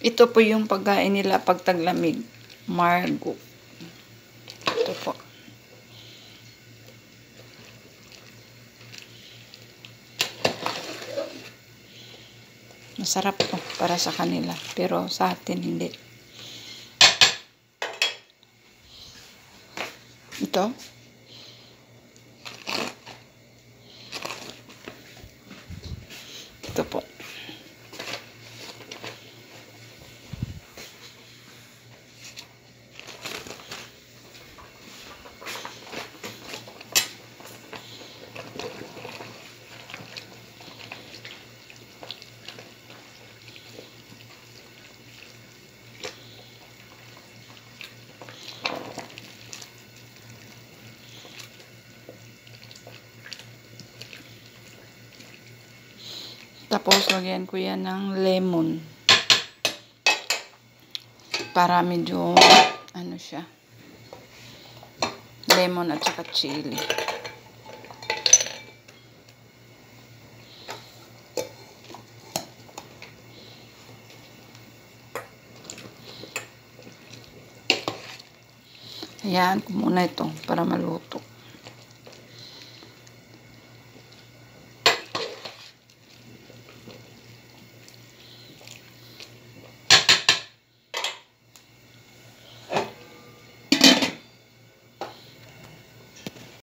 Ito po yung pagkain nila pag taglamig. Margo. Ito po. Masarap to para sa kanila. Pero sa atin hindi. Ito. Ito po. Tapos, lagyan ko yan ng lemon. Para medyo, ano siya, lemon at saka chili. Ayan ko muna ito para maluto.